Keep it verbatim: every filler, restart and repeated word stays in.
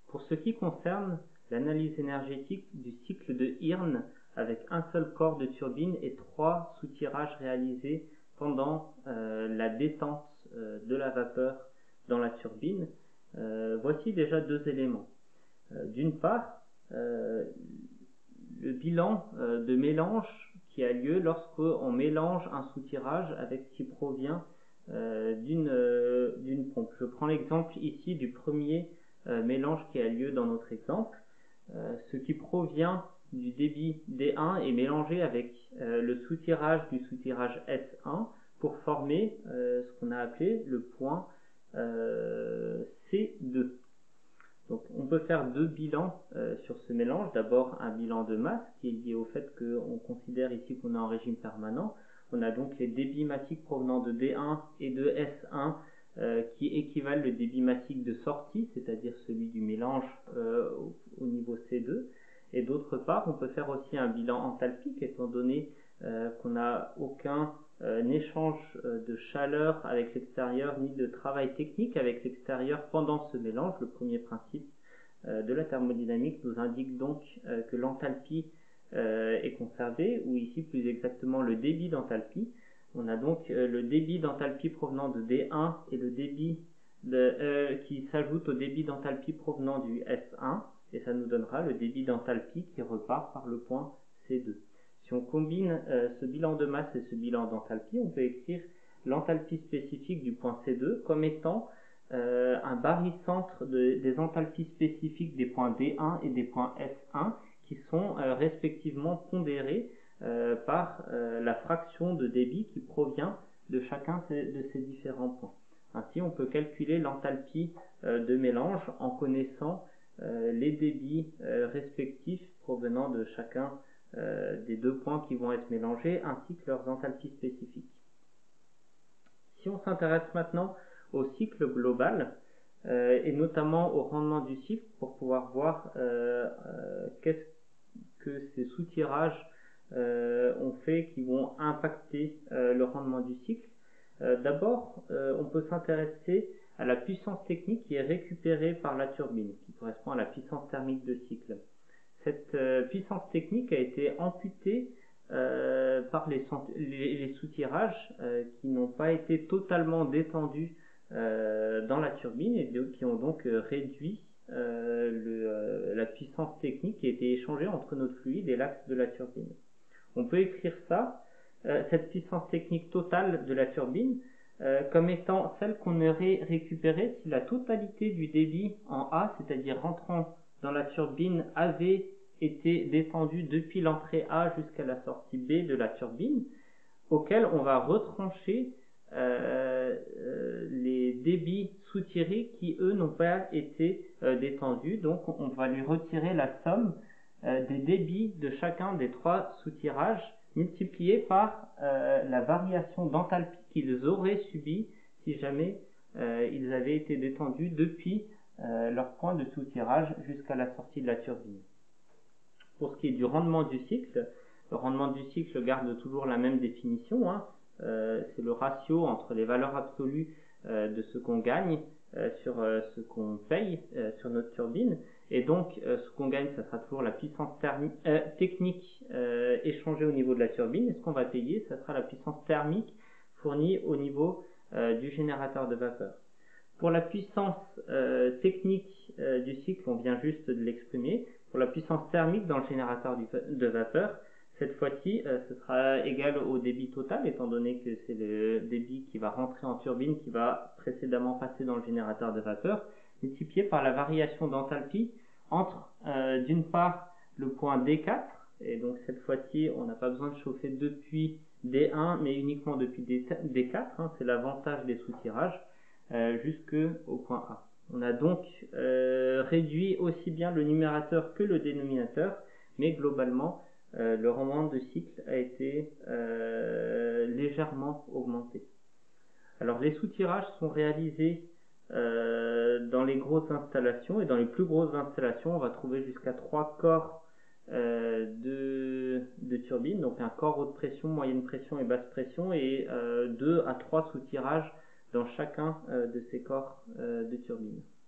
Pour ce qui concerne l'analyse énergétique du cycle de Hirn avec un seul corps de turbine et trois soutirages réalisés pendant euh, la détente euh, de la vapeur dans la turbine, euh, voici déjà deux éléments. Euh, D'une part, euh, le bilan euh, de mélange qui a lieu lorsqu'on mélange un soutirage avec ce qui provient euh, d'une euh, d'une pompe. Je prends l'exemple ici du premier euh, mélange qui a lieu dans notre exemple. Euh, ce qui provient du débit D un est mélangé avec euh, le soutirage du soutirage S un pour former euh, ce qu'on a appelé le point euh, C deux. Donc on peut faire deux bilans euh, sur ce mélange. D'abord un bilan de masse qui est lié au fait qu'on considère ici qu'on est en régime permanent. On a donc les débits massiques provenant de D un et de S un euh, qui équivalent le débit massique de sortie, c'est-à-dire celui du mélange euh, au, au niveau C deux. Et d'autre part, on peut faire aussi un bilan enthalpique étant donné euh, qu'on n'a aucun euh, échange euh, de chaleur avec l'extérieur ni de travail technique avec l'extérieur pendant ce mélange. Le premier principe euh, de la thermodynamique nous indique donc euh, que l'enthalpie euh, est conservée, ou ici plus exactement le débit d'enthalpie. On a donc euh, le débit d'enthalpie provenant de D un et le débit de, euh, qui s'ajoute au débit d'enthalpie provenant du S un, et ça nous donnera le débit d'enthalpie qui repart par le point C deux. Si on combine euh, ce bilan de masse et ce bilan d'enthalpie, on peut écrire l'enthalpie spécifique du point C deux comme étant euh, un barycentre de, des enthalpies spécifiques des points D un et des points S un qui sont euh, respectivement pondérés euh, par euh, la fraction de débit qui provient de chacun de ces différents points. Ainsi, on peut calculer l'enthalpie euh, de mélange en connaissant euh, les débits euh, respectifs provenant de chacun euh, des deux points qui vont être mélangés, ainsi que leurs enthalpies spécifiques. Si on s'intéresse maintenant au cycle global, euh, et notamment au rendement du cycle, pour pouvoir voir euh, euh, qu'est-ce que ces soutirages euh, ont fait qui vont impacter euh, le rendement du cycle. Euh, D'abord, euh, on peut s'intéresser à la puissance technique qui est récupérée par la turbine, qui correspond à la puissance thermique de cycle. Cette euh, puissance technique a été amputée euh, par les, les, les soutirages euh, qui n'ont pas été totalement détendus euh, dans la turbine et de, qui ont donc euh, réduit euh, le, euh, la puissance technique qui a été échangée entre notre fluide et l'axe de la turbine. On peut écrire ça, euh, cette puissance technique totale de la turbine, euh, comme étant celle qu'on aurait récupérée si la totalité du débit en A, c'est-à-dire rentrant dans la turbine, avait été détendue depuis l'entrée A jusqu'à la sortie B de la turbine, auquel on va retrancher euh, euh, les débits soutirés qui, eux, n'ont pas été euh, détendus. Donc, on va lui retirer la somme euh, des débits de chacun des trois soutirages multipliés par euh, la variation d'enthalpie qu'ils auraient subie si jamais euh, ils avaient été détendus depuis euh, leur point de soutirage jusqu'à la sortie de la turbine. Pour ce qui est du rendement du cycle, le rendement du cycle garde toujours la même définition, hein. Euh, c'est le ratio entre les valeurs absolues euh, de ce qu'on gagne euh, sur euh, ce qu'on paye euh, sur notre turbine, et donc euh, ce qu'on gagne, ça sera toujours la puissance thermique, euh, technique euh, échangée au niveau de la turbine, et ce qu'on va payer, ça sera la puissance thermique fournie au niveau euh, du générateur de vapeur. Pour la puissance euh, technique euh, du cycle, on vient juste de l'exprimer. Pour la puissance thermique dans le générateur de vapeur, cette fois-ci, euh, ce sera égal au débit total, étant donné que c'est le débit qui va rentrer en turbine, qui va précédemment passer dans le générateur de vapeur, multiplié par la variation d'enthalpie entre, euh, d'une part, le point D quatre, et donc cette fois-ci, on n'a pas besoin de chauffer depuis D un, mais uniquement depuis D quatre, hein, c'est l'avantage des soutirages, euh, jusqu'au point A. On a donc euh, réduit aussi bien le numérateur que le dénominateur, mais globalement, euh, le rendement de cycle a été euh, légèrement augmenté. Alors les soutirages sont réalisés euh, dans les grosses installations, et dans les plus grosses installations, on va trouver jusqu'à trois corps euh, de, de turbine, donc un corps haute pression, moyenne pression et basse pression, et euh, deux à trois soutirages dans chacun euh, de ces corps euh, de turbine.